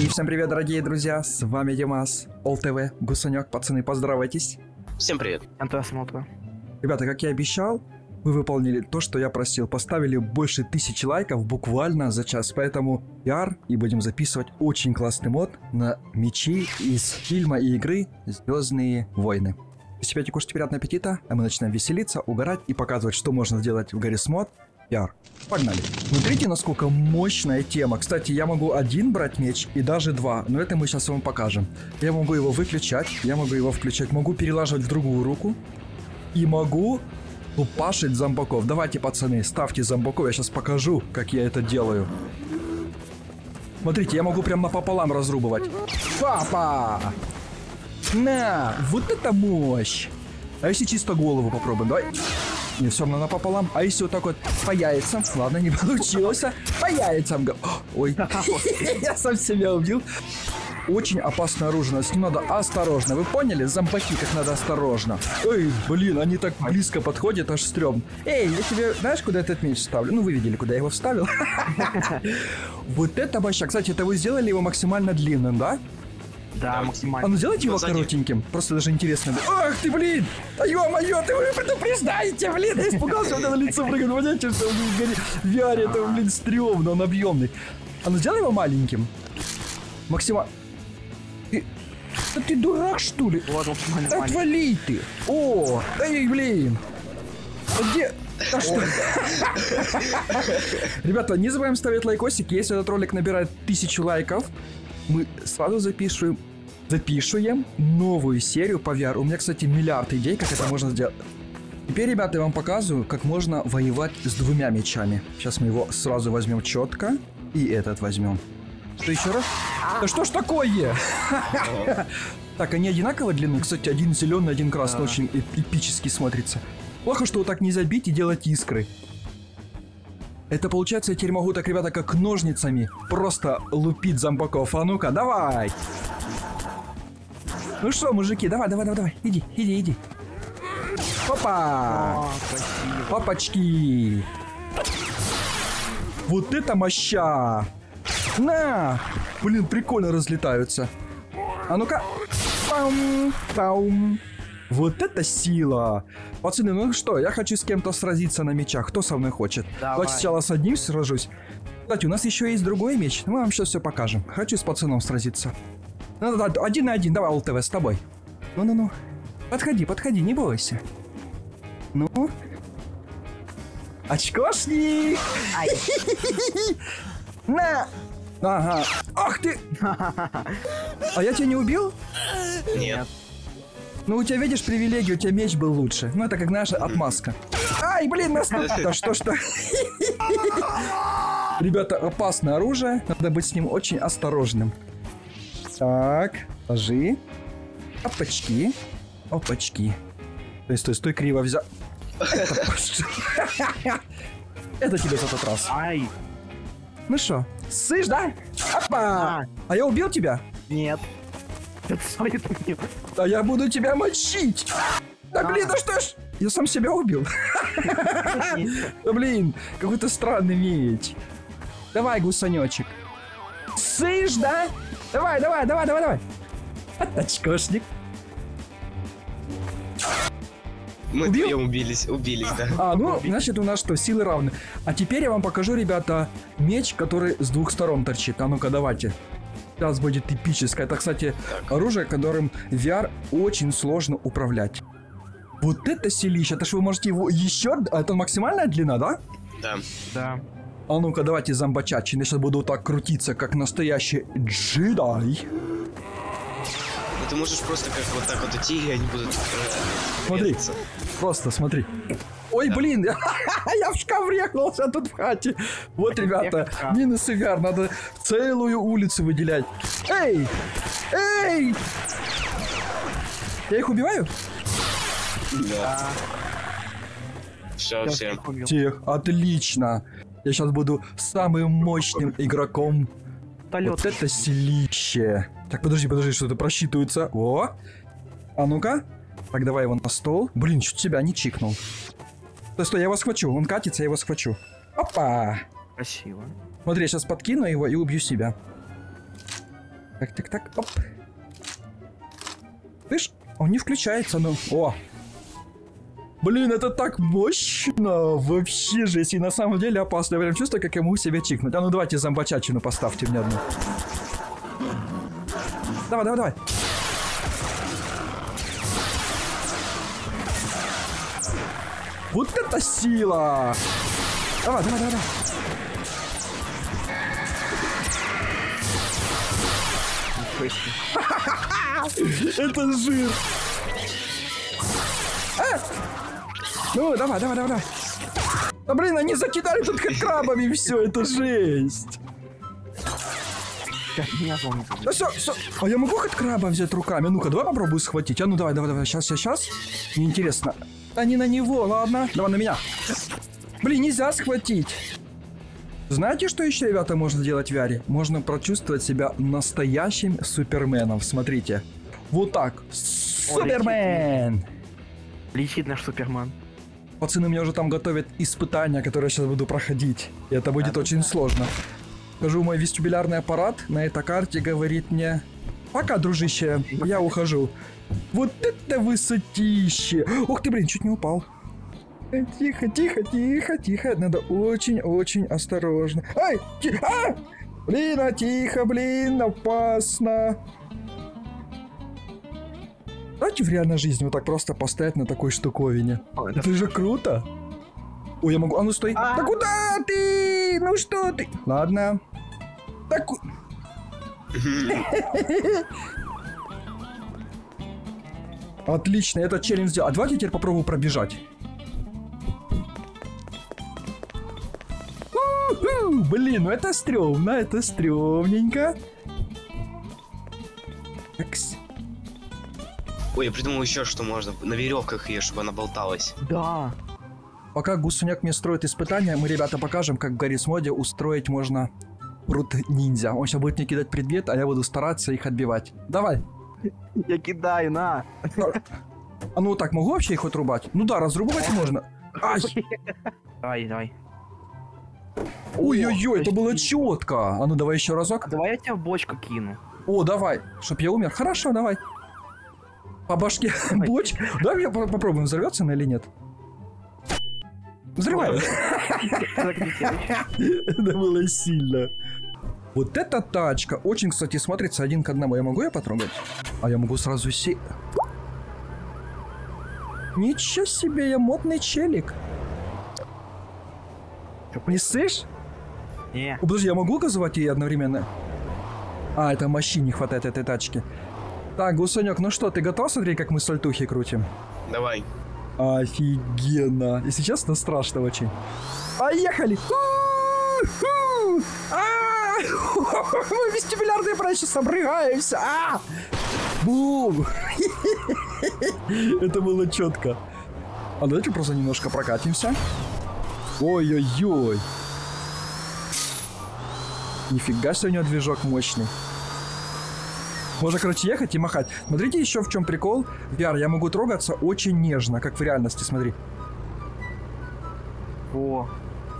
И всем привет, дорогие друзья, с вами Димас, ОЛ-ТВ, Гусанек, пацаны, поздоровайтесь. Всем привет. Антон Смотра. Ребята, как я обещал, вы выполнили то, что я просил, поставили больше 1000 лайков буквально за час, поэтому и будем записывать очень классный мод на мечи из фильма и игры «Звездные войны». Если опять кушать приятного аппетита, а мы начинаем веселиться, угорать и показывать, что можно сделать в Гаррис Мод. Погнали. Смотрите, насколько мощная тема. Кстати, я могу один брать меч и даже два, но это мы сейчас вам покажем. Я могу его выключать, я могу его включать, могу перелаживать в другую руку и могу лупашить зомбаков. Давайте, пацаны, ставьте зомбаков, я сейчас покажу, как я это делаю. Смотрите, я могу прям напополам разрубывать. Папа! На, вот это мощь! А если чисто голову попробуем, давай. Не, все равно напополам. А если вот так вот по яйцам? Ладно, не получилось. По яйцам. Ой, я сам себя убил. Очень опасное оружие, с ним надо осторожно. Вы поняли? Зомбаки, как надо осторожно. Ой, блин, они так близко подходят, аж стрём. Эй, я тебе, знаешь, куда этот меч вставлю? Ну, вы видели, куда я его вставил. Вот это мощь. Кстати, это вы сделали его максимально длинным, да? Да, максимально. А ну сделайте его коротеньким. Просто даже интересно. Ах ты, блин! А ё-моё, ты вы предупреждаете, блин! Я испугался, вот это лицо прыгает. Понимаете, что в VR это, блин, стрёмно, он объемный. А ну сделай его маленьким. Максимально. Да ты дурак, что ли? Вот, Отвали ты! О! Эй, блин! А где? Да что? Ребята, не забываем ставить лайкосик. Если этот ролик набирает 1000 лайков, мы сразу запишем новую серию по VR. У меня, кстати, миллиард идей, как это можно сделать. Теперь, ребята, я вам показываю, как можно воевать с двумя мечами. Сейчас мы его сразу возьмем четко. И этот возьмем. Что еще раз? Да что ж такое? Так, они одинаково длинные. Кстати, один зеленый, один красный. Очень эпически смотрится. Плохо, что вот так нельзя бить и делать искры. Это получается, я теперь могу так, ребята, как ножницами просто лупить зомбаков. А ну-ка, давай! Ну что, мужики, давай. Иди. Опа! Опачки! Вот это моща! На! Блин, прикольно разлетаются. А ну-ка! Паум! Вот это сила! Пацаны, ну что, я хочу с кем-то сразиться на мечах. Кто со мной хочет? Давайте сначала с одним сражусь. Кстати, у нас еще есть другой меч. Мы вам сейчас все покажем. Хочу с пацаном сразиться. Ну, один на один. Давай, ОЛ-ТВ, с тобой. Ну. Подходи, не бойся. Ну. Очкошник! На! Ага. Ах ты! А я тебя не убил? Нет. Ну, у тебя, видишь, привилегия, у тебя меч был лучше. Ну, это как наша отмазка. Ай, блин, нас... Да что? Ребята, опасное оружие. Надо быть с ним очень осторожным. Так, ложи. Опачки. Стой, криво взял. Это тебе за тот раз. Ай. Ну что, сышь, да? Опа! А я убил тебя? Нет. Да я буду тебя мочить! Да блин, да что ж? Я сам себя убил. Да блин, какой-то странный меч. Давай, гусанечек. Сышь, да? Давай. Очкошник. Мы вдвоем убились, да. А, ну, значит, у нас что, силы равны. А теперь я вам покажу, ребята, меч, который с двух сторон торчит. А ну-ка, давайте. Сейчас будет эпическое. Это, кстати, оружие, которым VR очень сложно управлять. Вот это силища. Это ж вы можете его еще... Это максимальная длина, да? Да. А ну-ка, давайте зомбачать. Я сейчас буду вот так крутиться, как настоящий джедай. Ну ты можешь просто как вот так вот идти, и они будут... Смотри, просто смотри. Ой, блин, я в шкаф врезался тут в хате. Вот, ребята, минусы VR. Надо целую улицу выделять. Эй! Я их убиваю? Да. Все. Тех, отлично. Я сейчас буду самым мощным игроком. Вот это силище. Так, подожди, что-то просчитывается. О! А ну-ка. Так, давай его на стол. Блин, чуть себя не чикнул. Стой, я его схвачу. Он катится, я его схвачу. Опа! Красиво. Смотри, я сейчас подкину его и убью себя. Так. Оп. Слышь, он не включается, ну. О! Блин, это так мощно! Вообще жесть. И на самом деле опасно. Я прям чувствую, как я могу себя чикнуть. А ну давайте зомбачатчину поставьте мне одну. Давай. Вот это сила! Давай. Это жир! Ну, давай. Да блин, они закидали тут как крабами все, это жесть! Да все. А я могу хоть краба взять руками? Ну-ка, давай попробую схватить. А ну давай. Сейчас. Неинтересно. Да не на него, ладно. Давай на меня. Блин, нельзя схватить. Знаете, что еще, ребята, можно делать в VR? Можно прочувствовать себя настоящим суперменом. Смотрите. Вот так. Супермен! Летит наш Супермен. Пацаны, мне уже там готовят испытания, которые я сейчас буду проходить. И это будет очень сложно. Скажу, мой вестибулярный аппарат на этой карте говорит мне: пока, дружище, я ухожу. Вот это высотище! Ух ты, блин, чуть не упал. Тихо. Надо очень осторожно. Ай! Блин, тихо, опасно. Давайте в реальной жизни вот так просто поставить на такой штуковине. Это же круто. Ой, я могу... А ну стой. Да куда ты? Ну что ты? Ладно. Так... Отлично, этот челлендж сделал. А давайте теперь попробую пробежать. Блин, ну это стрёмненько. Такс. Ой, я придумал еще, что можно на веревках ее, чтобы она болталась. Да. Пока Гусуняк мне строит испытания, мы, ребята, покажем, как в Гаррис моде устроить можно прут ниндзя. Он сейчас будет мне кидать предмет, а я буду стараться их отбивать. Давай. Я кидаю, на. А ну так, могу вообще их отрубать? Ну да, разрубать можно. Ай. Давай. Ой-ой-ой, это было четко. А ну давай еще разок. Давай я тебя в бочку кину. О, давай, чтоб я умер. Хорошо, давай. По башке боч. Давай попробуем, взорвется она или нет. Взрываем. Это было сильно. Вот эта тачка. Очень, кстати, смотрится 1 к 1. Я могу ее потрогать? А я могу сразу Ничего себе, я модный челик. Не слышь? Не. О, подожди, я могу газовать ей одновременно? А, это мощи не хватает этой тачки. Так, Гусанек, ну что, ты готов смотреть, как мы сальтухи крутим? Давай. Офигенно. Если честно, страшно очень. Поехали! Мы вестибулярные прачи обрыгаемся! Бум! Это было четко. А давайте просто немножко прокатимся. Ой-ой-ой. Нифига себе, у него движок мощный. Можно, короче, ехать и махать. Смотрите еще в чем прикол. VR, я могу трогаться очень нежно, как в реальности, смотри. О.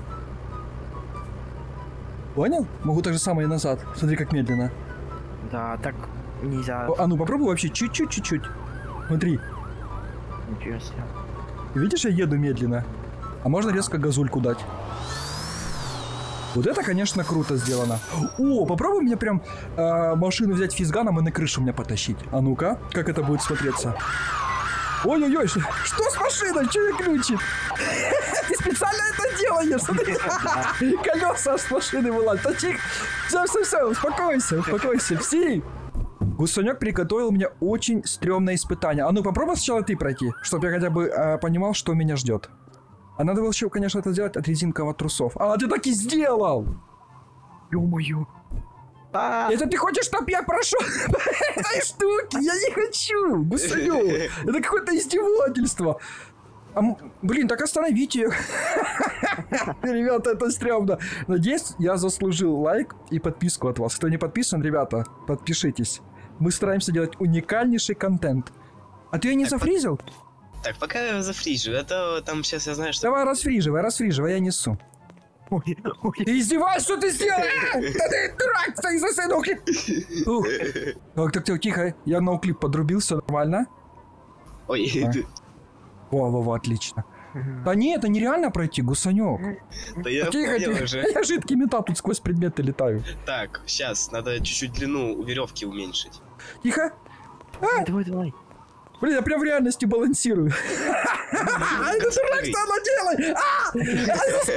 Понял? Могу так же самое и назад. Смотри, как медленно. Да, так нельзя. А ну попробуй вообще чуть-чуть. Смотри. Ничего себе. Видишь, я еду медленно. А можно резко газульку дать. Вот это, конечно, круто сделано. О, попробуй мне прям машину взять физганом и на крышу меня потащить. А ну-ка, как это будет смотреться? Ой-ой-ой, что с машиной? Че я ключик? Ты специально это делаешь? Смотри. Колеса с машины вылазят. Все, успокойся. Все. Гусанек приготовил мне очень стрёмное испытание. А ну попробуй сначала ты пройти, чтобы я хотя бы понимал, что меня ждет. А надо было еще, конечно, это сделать от резинковых трусов. А ты так и сделал! Ё-моё. Это ты хочешь, чтоб я прошел этой штуки? Я не хочу! Гусанек! Это какое-то издевательство! Блин, так остановите ее. Ребята, это стрёмно. Надеюсь, я заслужил лайк и подписку от вас. Кто не подписан, ребята, подпишитесь. Мы стараемся делать уникальнейший контент. А ты ее не зафризил? Так, пока я зафрижу, это там сейчас я знаю, что... Давай расфриживай, я несу. Ой, ой. Ты издеваешься, что ты сделал? Да ты дурак, стой за свой ноуклип. Так, тихо, я ноуклип подрубил, все нормально. Ой, А. Во, отлично. Да нет, это нереально пройти, гусанек. да я Тихо, понял тихо. уже. Я жидкий металл, тут сквозь предметы летаю. Так, сейчас, надо чуть-чуть длину веревки уменьшить. Тихо. Давай. Блин, я прям в реальности балансирую. Это дурак, что она делает?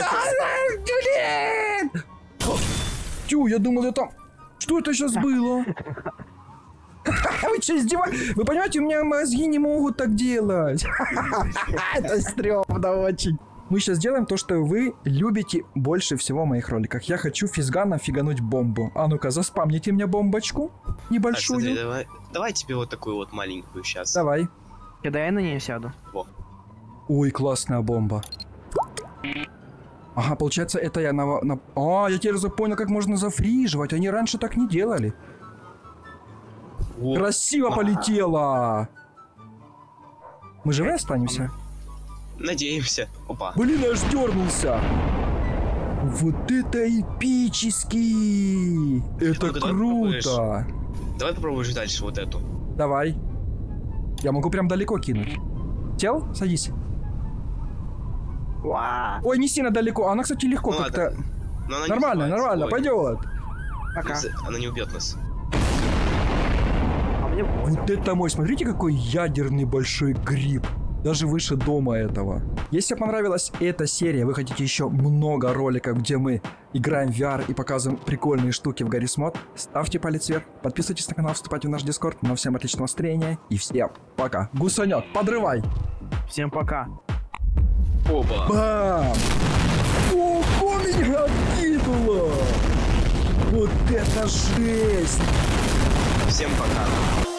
Блин! Тю, я думал, это... Что это сейчас было? Вы что, издеваетесь? Вы понимаете, у меня мозги не могут так делать. Это стрёмно очень. Мы сейчас делаем то, что вы любите больше всего в моих роликах. Я хочу физганом фигануть бомбу. А ну-ка, заспамните мне бомбочку. Так, Небольшую. смотри, давай тебе вот такую вот маленькую сейчас. Давай. Когда я на нее сяду. Ой, классная бомба. Ага, получается, это я на... А, я теперь понял, как можно зафриживать. Они раньше так не делали. Во. Красиво полетело! Мы живы останемся? Надеемся. Опа. Блин, аж дернулся! Вот это эпический! Это Ну-ка, давай круто! Давай попробуешь дальше вот эту. Давай. Я могу прям далеко кинуть. Сел? Садись. Ой, не сильно далеко. Она, кстати, легко Ну как-то... ладно. Но она не Нормально, взрывается. нормально, Ой, пойдет. Пока. Она не убьет нас. А мне Вот это мой, смотрите, какой ядерный большой гриб. Даже выше дома этого. Если понравилась эта серия, вы хотите еще много роликов, где мы играем в VR и показываем прикольные штуки в Garry's Mod, ставьте палец вверх, подписывайтесь на канал, вступайте в наш Discord. Ну, всем отличного настроения и всем пока. Гусанек, подрывай! Всем пока. Опа. Бам! Ого, меня кинуло! Вот это жесть! Всем пока.